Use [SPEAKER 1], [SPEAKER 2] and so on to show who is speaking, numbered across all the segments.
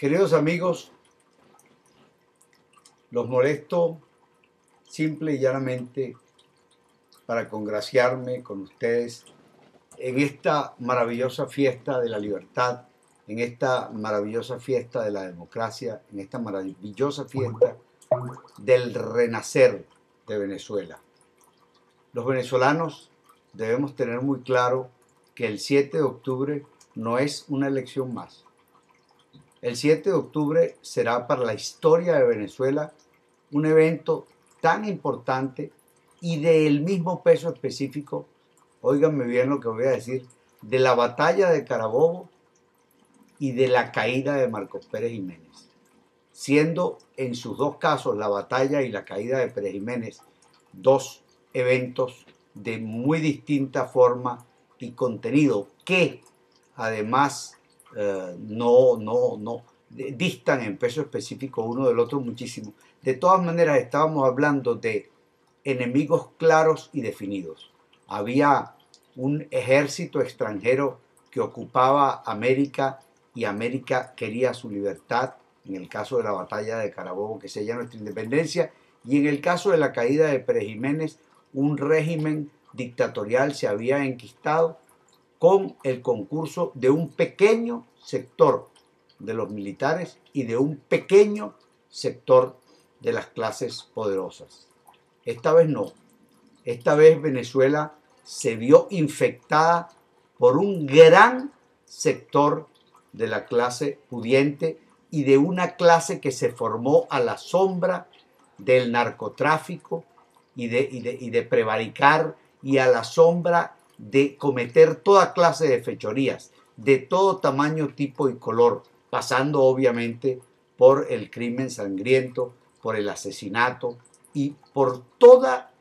[SPEAKER 1] Queridos amigos, los molesto simple y llanamente para congraciarme con ustedes en esta maravillosa fiesta de la libertad, en esta maravillosa fiesta de la democracia, en esta maravillosa fiesta del renacer de Venezuela. Los venezolanos debemos tener muy claro que el 7 de octubre no es una elección más. El 7 de octubre será para la historia de Venezuela un evento tan importante y del mismo peso específico, óiganme bien lo que voy a decir, de la batalla de Carabobo y de la caída de Marcos Pérez Jiménez. Siendo en sus dos casos, la batalla y la caída de Pérez Jiménez, dos eventos de muy distinta forma y contenido que además distan en peso específico uno del otro muchísimo. De todas maneras, estábamos hablando de enemigos claros y definidos. Había un ejército extranjero que ocupaba América y América quería su libertad, en el caso de la batalla de Carabobo, que sella nuestra independencia, y en el caso de la caída de Pérez Jiménez, un régimen dictatorial se había enquistado con el concurso de un pequeño sector de los militares y de un pequeño sector de las clases poderosas. Esta vez no. Esta vez Venezuela se vio infectada por un gran sector de la clase pudiente y de una clase que se formó a la sombra del narcotráfico y de prevaricar y a la sombra de cometer toda clase de fechorías, de todo tamaño, tipo y color, pasando obviamente por el crimen sangriento, por el asesinato y por toda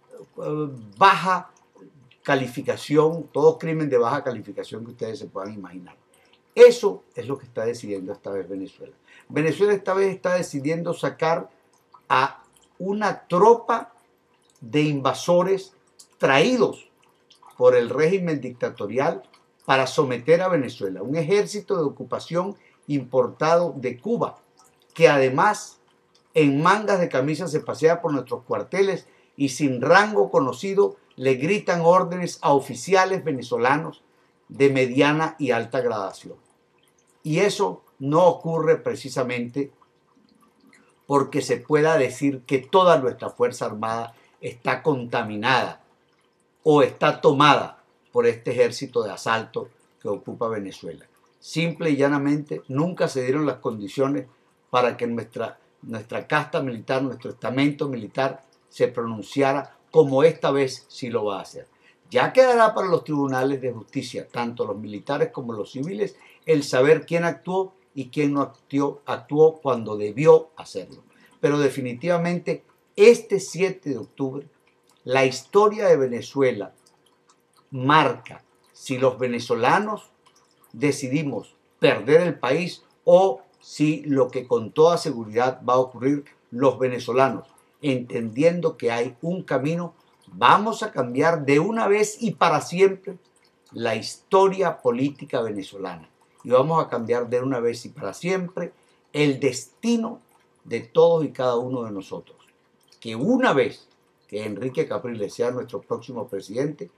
[SPEAKER 1] baja calificación, todo crimen de baja calificación que ustedes se puedan imaginar. Eso es lo que está decidiendo esta vez Venezuela. Venezuela esta vez está decidiendo sacar a una tropa de invasores traídos por el régimen dictatorial para someter a Venezuela. Un ejército de ocupación importado de Cuba, que además en mangas de camisa se pasea por nuestros cuarteles y sin rango conocido le gritan órdenes a oficiales venezolanos de mediana y alta gradación. Y eso no ocurre precisamente porque se pueda decir que toda nuestra Fuerza Armada está contaminada o está tomada por este ejército de asalto que ocupa Venezuela. Simple y llanamente nunca se dieron las condiciones para que nuestra casta militar, nuestro estamento militar se pronunciara como esta vez sí lo va a hacer. Ya quedará para los tribunales de justicia, tanto los militares como los civiles, el saber quién actuó y quién no actuó cuando debió hacerlo. Pero definitivamente este 7 de octubre, la historia de Venezuela marca si los venezolanos decidimos perder el país o si lo que con toda seguridad va a ocurrir, los venezolanos, entendiendo que hay un camino, vamos a cambiar de una vez y para siempre la historia política venezolana. Y vamos a cambiar de una vez y para siempre el destino de todos y cada uno de nosotros. Que una vez que Enrique Capriles sea nuestro próximo presidente,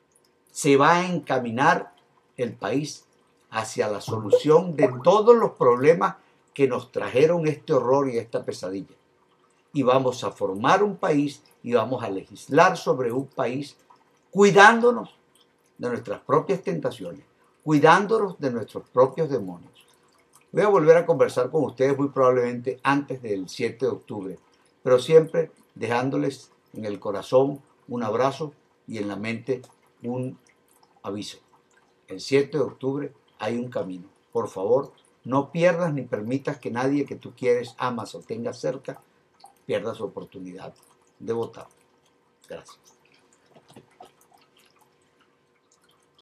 [SPEAKER 1] se va a encaminar el país hacia la solución de todos los problemas que nos trajeron este horror y esta pesadilla. Y vamos a formar un país y vamos a legislar sobre un país cuidándonos de nuestras propias tentaciones, cuidándonos de nuestros propios demonios. Voy a volver a conversar con ustedes muy probablemente antes del 7 de octubre, pero siempre dejándoles en el corazón un abrazo y en la mente un aviso. El 7 de octubre hay un camino. Por favor, no pierdas ni permitas que nadie que tú quieres, amas o tengas cerca pierda su oportunidad de votar. Gracias.